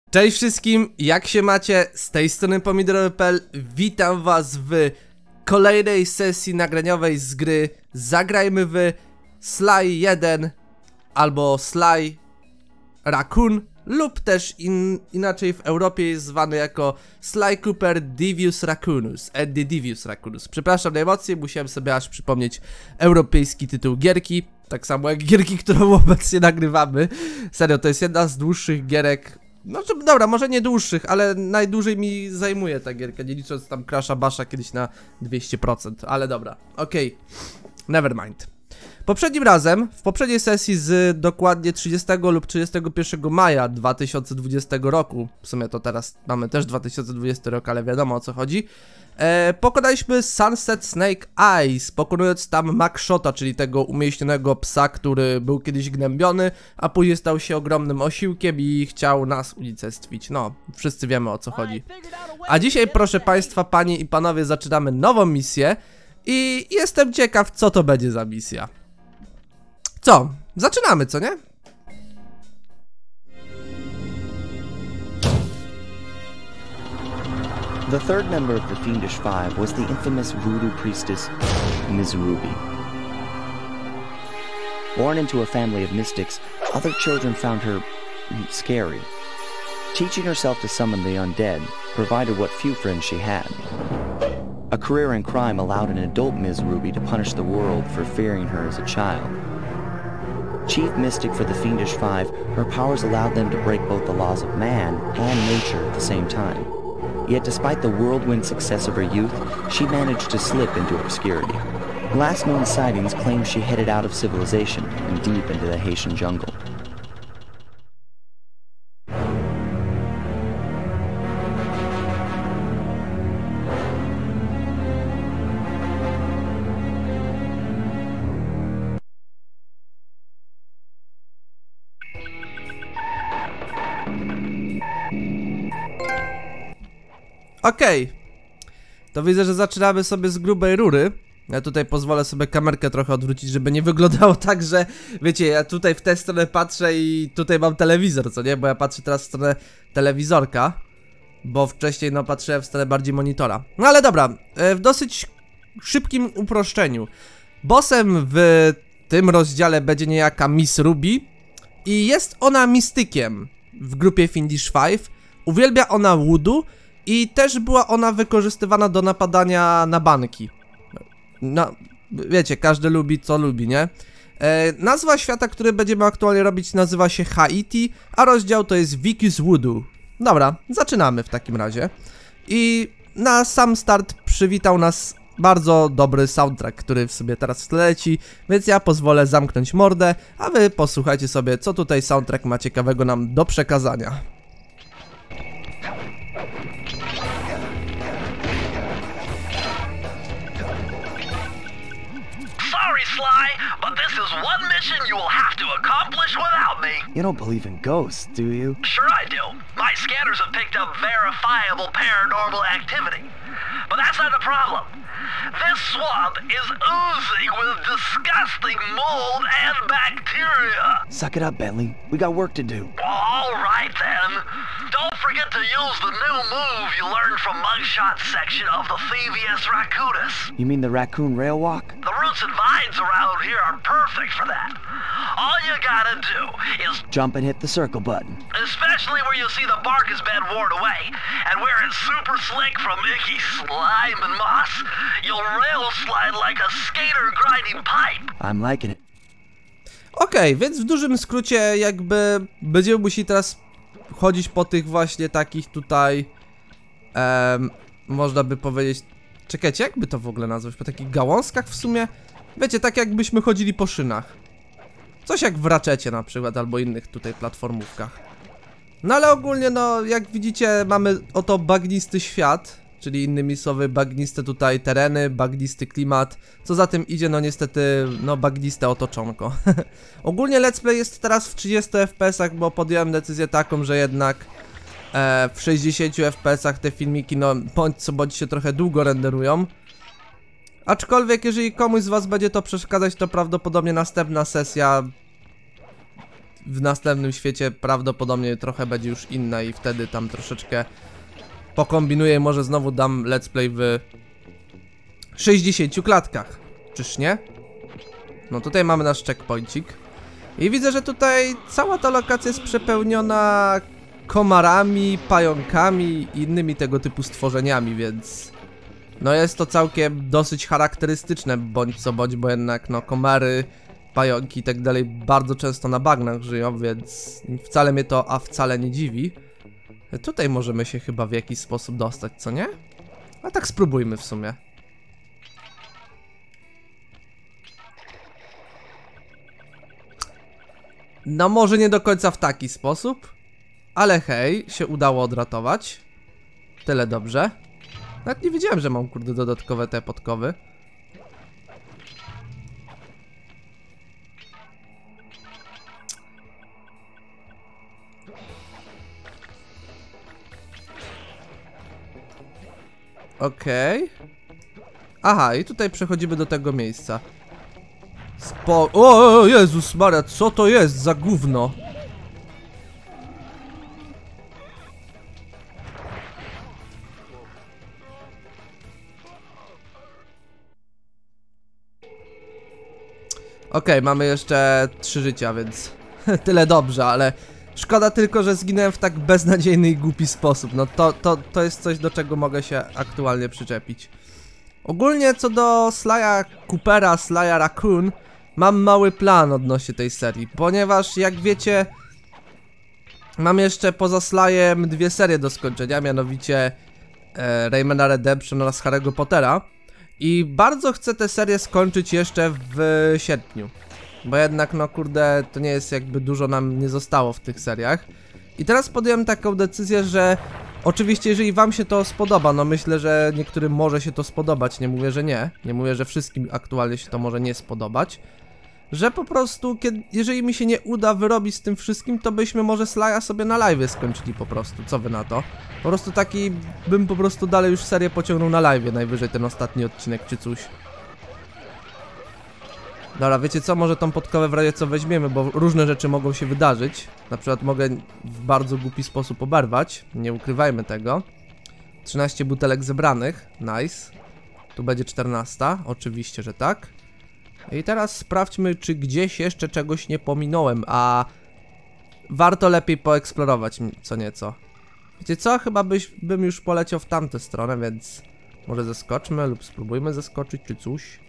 Cześć wszystkim, jak się macie? Z tej strony Pomidorowy.pl. Witam was w kolejnej sesji nagraniowej z gry Zagrajmy w Sly 1 albo Sly Raccoon, lub też inaczej w Europie jest zwany jako Sly Cooper Devious Raccoonus, The Devious Raccoonus. Przepraszam najmocniej, musiałem sobie aż przypomnieć europejski tytuł gierki, tak samo jak gierki, którą obecnie nagrywamy. Serio, to jest jedna z dłuższych gierek. No dobra, może nie dłuższych, ale najdłużej mi zajmuje ta gierka, nie licząc tam Crasha Basha kiedyś na 200%, ale dobra, okej, nevermind. Poprzednim razem, w poprzedniej sesji z dokładnie 30 lub 31 maja 2020 roku, w sumie to teraz mamy też 2020 rok, ale wiadomo o co chodzi, pokonaliśmy Sunset Snake Eyes, pokonując tam Mackshota, czyli tego umieśnionego psa, który był kiedyś gnębiony, a później stał się ogromnym osiłkiem i chciał nas unicestwić. No, wszyscy wiemy o co chodzi. A dzisiaj, proszę państwa, panie i panowie, zaczynamy nową misję i jestem ciekaw, co to będzie za misja. Co? Zaczynamy, co nie? The third member of the Fiendish Five was the infamous voodoo priestess, Ms. Ruby. Born into a family of mystics, other children found her scary. Teaching herself to summon the undead provided what few friends she had. A career in crime allowed an adult Ms. Ruby to punish the world for fearing her as a child. Chief mystic for the Fiendish Five, her powers allowed them to break both the laws of man and nature at the same time. Yet despite the whirlwind success of her youth, she managed to slip into obscurity. Last known sightings claim she headed out of civilization and deep into the Haitian jungle. Okej, to widzę, że zaczynamy sobie z grubej rury. Ja tutaj pozwolę sobie kamerkę trochę odwrócić, żeby nie wyglądało tak, że wiecie, ja tutaj w tę stronę patrzę i tutaj mam telewizor, co nie? Bo ja patrzę teraz w stronę telewizorka, bo wcześniej no patrzyłem w stronę bardziej monitora. No ale dobra, w dosyć szybkim uproszczeniu. Bossem w tym rozdziale będzie niejaka Miss Ruby i jest ona mistykiem w grupie Fiendish Five. Uwielbia ona voodoo i też była ona wykorzystywana do napadania na banki. No, wiecie, każdy lubi co lubi, nie? Nazwa świata, który będziemy aktualnie robić, nazywa się Haiti, a rozdział to jest Vicky's Voodoo. Dobra, zaczynamy w takim razie. I na sam start przywitał nas bardzo dobry soundtrack, który w sobie teraz leci, więc ja pozwolę zamknąć mordę, a wy posłuchajcie sobie, co tutaj soundtrack ma ciekawego nam do przekazania. Sly, but this is one mission you will have to accomplish without me. You don't believe in ghosts, do you? Sure I do. My scanners have picked up verifiable paranormal activity. But that's not the problem. This swamp is oozing with disgusting mold and bacteria. Suck it up, Bentley. We got work to do. All right then. Don't forget to use the new move you learned from Mugshot's section of the Thievius Raccoonus. You mean the raccoon rail walk? The roots and vines around here are perfect for that. All you gotta do is jump and hit the circle button. Especially where you see the bark has been worn away, and where it's super slick from icky slime and moss, you'll rail slide like a skater grinding pipe. I'm liking it. Okej, więc w dużym skrócie jakby będziemy musieli teraz chodzić po tych właśnie takich tutaj, można by powiedzieć, czekajcie, jakby to w ogóle nazwać, po takich gałązkach w sumie? Wiecie, tak jakbyśmy chodzili po szynach. Coś jak w Ratchetie na przykład, albo innych tutaj platformówkach. No ale ogólnie, no jak widzicie, mamy oto bagnisty świat, czyli innymi słowy bagniste tutaj tereny, bagnisty klimat. Co za tym idzie, no niestety, no bagniste otoczonko. Ogólnie let's play jest teraz w 30 fps-ach, bo podjąłem decyzję taką, że jednak w 60 fps-ach te filmiki, no bądź co bądź się trochę długo renderują. Aczkolwiek jeżeli komuś z was będzie to przeszkadzać, to prawdopodobnie następna sesja w następnym świecie prawdopodobnie trochę będzie już inna i wtedy tam troszeczkę pokombinuję i może znowu dam let's play w 60 klatkach. Czyż nie? No tutaj mamy nasz checkpointik. I widzę, że tutaj cała ta lokacja jest przepełniona komarami, pająkami i innymi tego typu stworzeniami, więc no jest to całkiem dosyć charakterystyczne, bądź co bądź, bo jednak no komary, pająki i tak dalej bardzo często na bagnach żyją, więc wcale mnie to wcale nie dziwi. Tutaj możemy się chyba w jakiś sposób dostać, co nie? A tak spróbujmy w sumie. No może nie do końca w taki sposób, ale hej, się udało odratować. Tyle dobrze. Nawet nie wiedziałem, że mam kurde dodatkowe te podkowy. Okej. Aha, i tutaj przechodzimy do tego miejsca. O Jezus Maria, co to jest za gówno? Okej, mamy jeszcze 3 życia, więc tyle dobrze, ale szkoda tylko, że zginąłem w tak beznadziejny i głupi sposób. No to jest coś, do czego mogę się aktualnie przyczepić. Ogólnie co do Sly'a Coopera, Sly'a Raccoon, mam mały plan odnośnie tej serii, ponieważ jak wiecie, mam jeszcze poza Sly'em 2 serie do skończenia, mianowicie Raymana Redemption oraz Harry'ego Pottera. I bardzo chcę tę serię skończyć jeszcze w sierpniu, bo jednak no kurde, to nie jest jakby dużo nam nie zostało w tych seriach. I teraz podjąłem taką decyzję, że oczywiście jeżeli wam się to spodoba, no myślę, że niektórym może się to spodobać, nie mówię, że nie. Nie mówię, że wszystkim aktualnie się to może nie spodobać. Że po prostu, jeżeli mi się nie uda wyrobić z tym wszystkim, to byśmy może Sly'a sobie na live skończyli po prostu, co wy na to? Po prostu taki, bym po prostu dalej już serię pociągnął na live, najwyżej ten ostatni odcinek czy coś. Dobra, wiecie co, może tą podkowę w razie co weźmiemy, bo różne rzeczy mogą się wydarzyć. Na przykład mogę w bardzo głupi sposób oberwać, nie ukrywajmy tego. 13 butelek zebranych, nice. Tu będzie 14, oczywiście, że tak. I teraz sprawdźmy, czy gdzieś jeszcze czegoś nie pominąłem, a warto lepiej poeksplorować co nieco. Wiecie co, chyba bym już poleciał w tamtę stronę, więc może zeskoczmy lub spróbujmy zeskoczyć, czy coś.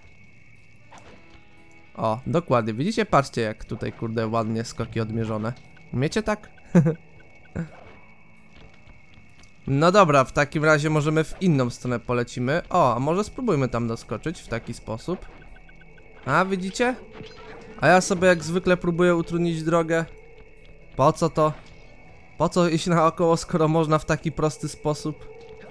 O, dokładnie, widzicie? Patrzcie jak tutaj kurde ładnie skoki odmierzone. Umiecie tak? No dobra, w takim razie możemy w inną stronę polecimy. O, a może spróbujmy tam doskoczyć w taki sposób. A, widzicie? A ja sobie jak zwykle próbuję utrudnić drogę. Po co to? Po co iść naokoło, skoro można w taki prosty sposób?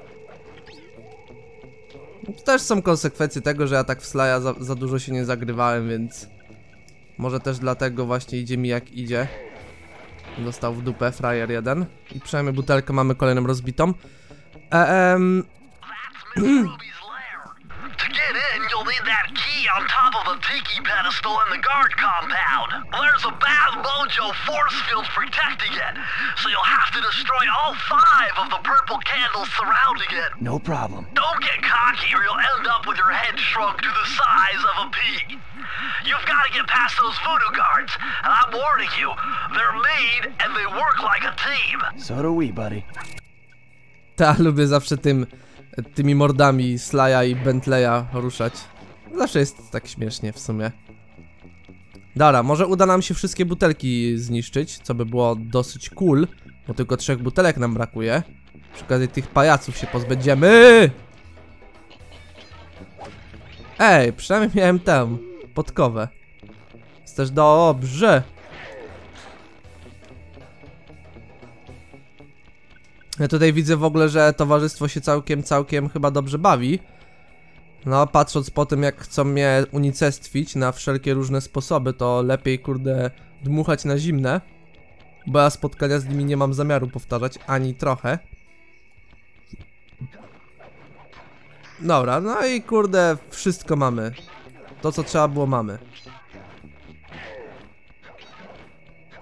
To też są konsekwencje tego, że ja tak w Sly'a za dużo się nie zagrywałem, więc może też dlatego właśnie idzie mi jak idzie. Dostał w dupę frajer jeden. I przynajmniej butelkę mamy kolejną rozbitą. To get in, you'll need that key on top of a tiki pedestal in the guard compound. There's a bad mojo force field protecting it, so you'll have to destroy all 5 of the purple candles surrounding it. No problem. Don't get cocky or you'll end up with your head shrunk to the size of a pea. You've got to get past those voodoo guards, and I'm warning you, they're mean and they work like a team. So do we, buddy. Ta, lubię zawsze tymi mordami Sly'a i Bentleya ruszać. Zawsze jest tak śmiesznie w sumie. Dobra, może uda nam się wszystkie butelki zniszczyć, co by było dosyć cool, bo tylko 3 butelek nam brakuje. Przy okazji tych pajaców się pozbędziemy. Ej, przynajmniej miałem tę podkowę. Jest też dobrze. Ja tutaj widzę w ogóle, że towarzystwo się całkiem chyba dobrze bawi. No, patrząc po tym, jak chcą mnie unicestwić na wszelkie różne sposoby, to lepiej, kurde, dmuchać na zimne. Bo ja spotkania z nimi nie mam zamiaru powtarzać, ani trochę. Dobra, no i kurde, wszystko mamy. To, co trzeba było, mamy.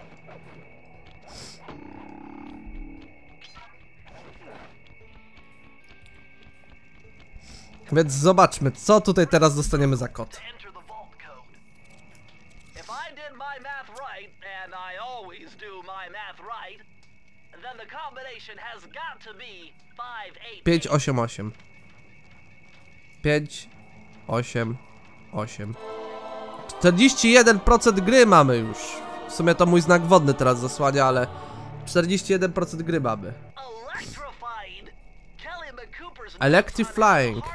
Więc zobaczmy, co tutaj teraz dostaniemy za kod. Enter the vault code. If I did my math right, and I always do my math right, then the combination has got to be 5, 8. 588. 5, 8, 8. 41% gry mamy już. W sumie to mój znak wodny teraz zasłania, ale 41% gry mamy. Electrifying.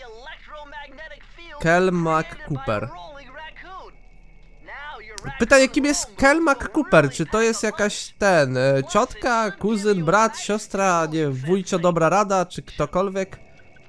Kel McCooper. Pytanie, kim jest Kel McCooper? Czy to jest jakaś ciotka, kuzyn, brat, siostra, nie wiem, wujcio dobra rada, czy ktokolwiek?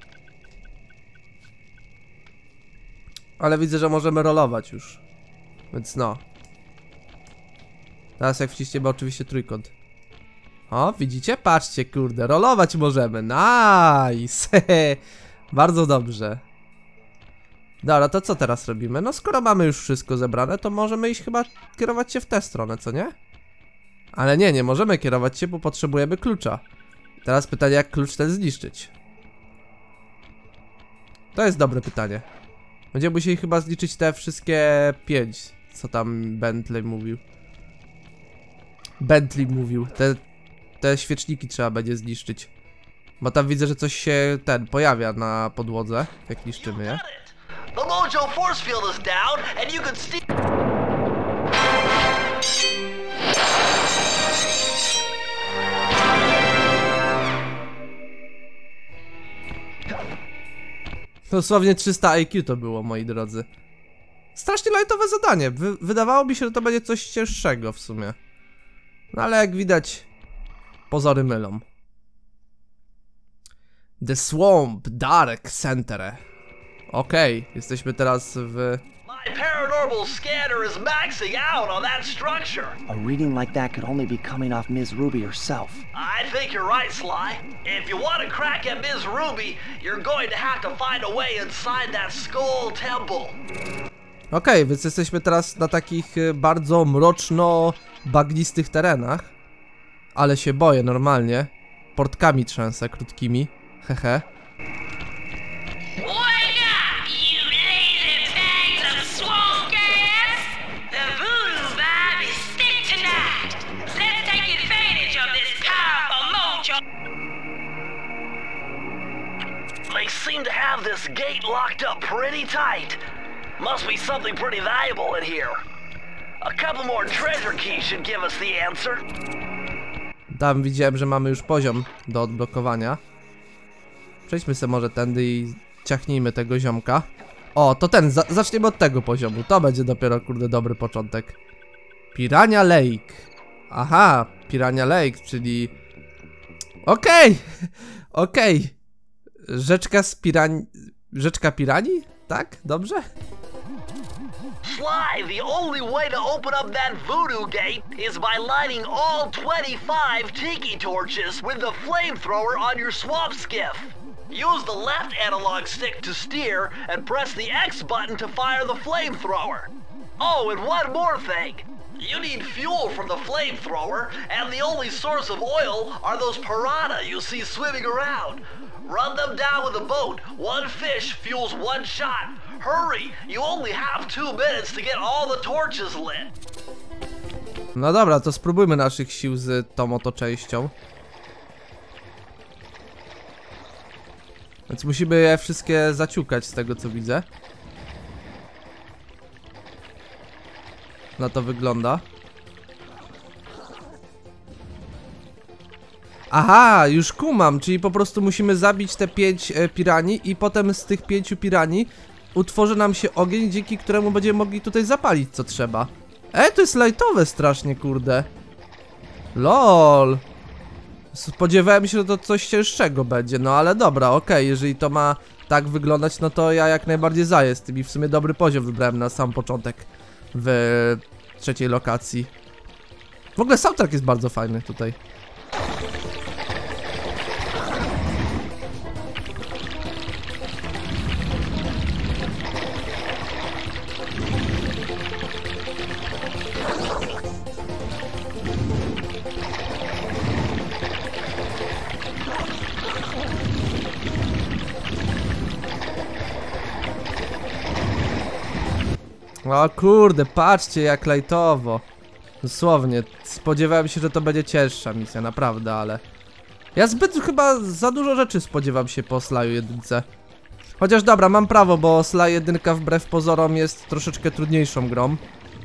Ale widzę, że możemy rolować już. Więc no. Teraz jak wciśniemy oczywiście trójkąt. O, widzicie? Patrzcie, kurde, rolować możemy. Nice! Bardzo dobrze. Dobra, to co teraz robimy? No skoro mamy już wszystko zebrane, to możemy iść chyba kierować się w tę stronę, co nie? Ale nie możemy kierować się, bo potrzebujemy klucza. Teraz pytanie, jak klucz ten zniszczyć? To jest dobre pytanie. Będziemy musieli chyba zliczyć te wszystkie 5, co tam Bentley mówił. Te świeczniki trzeba będzie zniszczyć. Bo tam widzę, że coś się pojawia na podłodze, jak niszczymy je. The Mojo force field is down, and you can see. Dosłownie 300 IQ to było, moi drodzy. Strasznie lightowe zadanie. Wydawało mi się, że to będzie coś cięższego w sumie. No ale jak widać, pozory mylą. The Swamp Dark Center. Okej, jesteśmy teraz w... My paranormal scanner is maxing out on that structure. A reading like that could only be coming off Ms. Ruby herself. I think you're right, Sly. If you want to crack at Ms. Ruby, you're going to have to find a way inside that skull temple. Okej, więc jesteśmy teraz na takich bardzo mroczno-bagnistych terenach. Ale się boję normalnie. Portkami trzęsę krótkimi. Hehe. They seem to have this gate locked up pretty tight. Must be something pretty valuable in here. A couple more treasure keys should give us the answer. Tam widziałem, że mamy już poziom do odblokowania. Przejdźmy sobie może tędy i ciachnijmy tego ziomka. O, to zaczniemy od tego poziomu. To będzie dopiero, kurde, dobry początek. Piranha Lake. Aha, Piranha Lake, czyli... Okej. Rzeczka piranii? Tak? Dobrze? Sly, the only way to open up that voodoo gate is by lighting all 25 tiki torches with the flamethrower on your swamp skiff. Use the left analog stick to steer and press the X button to fire the flamethrower. Oh, and one more thing. You need fuel from the flamethrower, and the only source of oil are those piranha you see swimming around. Run them down with a boat. One fish fuels one shot. Hurry! You only have 2 minutes to get all the torches lit. No dobra, to spróbujmy naszych sił z tą oto częścią. Więc musimy je wszystkie zaciukać z tego, co widzę. Na to wygląda. Aha, już kumam, czyli po prostu musimy zabić te 5 piranii i potem z tych 5 piranii utworzy nam się ogień, dzięki któremu będziemy mogli tutaj zapalić co trzeba. To jest lightowe strasznie, kurde. LOL. Spodziewałem się, że to coś cięższego będzie, no ale dobra, okej, jeżeli to ma tak wyglądać, no to ja jak najbardziej za jestem i w sumie dobry poziom wybrałem na sam początek w trzeciej lokacji. W ogóle soundtrack jest bardzo fajny tutaj. O kurde, patrzcie jak lajtowo. Dosłownie, spodziewałem się, że to będzie cięższa misja, naprawdę, ale... Ja zbyt chyba za dużo rzeczy spodziewam się po Slyu 1. Chociaż dobra, mam prawo, bo Sly 1 wbrew pozorom jest troszeczkę trudniejszą grą.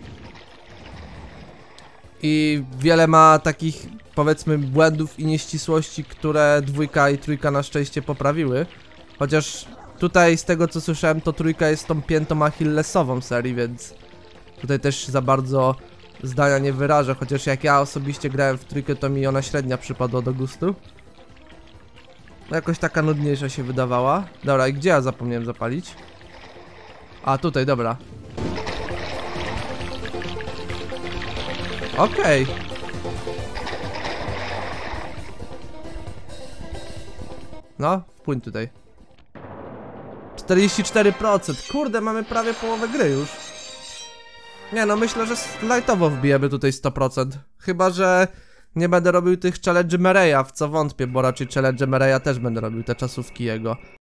I wiele ma takich, powiedzmy, błędów i nieścisłości, które 2 i 3 na szczęście poprawiły. Chociaż tutaj z tego co słyszałem, to 3 jest tą piętą achillesową serii, więc tutaj też za bardzo zdania nie wyrażę. Chociaż jak ja osobiście grałem w 3, to mi ona średnia przypadła do gustu. No jakoś taka nudniejsza się wydawała. Dobra, i gdzie ja zapomniałem zapalić? A, tutaj, dobra. Okej. No, wpłyń tutaj. 44%. Kurde, mamy prawie połowę gry już. Nie no, myślę, że lightowo wbijemy tutaj 100%. Chyba że nie będę robił tych challenge Mereya, w co wątpię, bo raczej challenge Mereya też będę robił, te czasówki jego.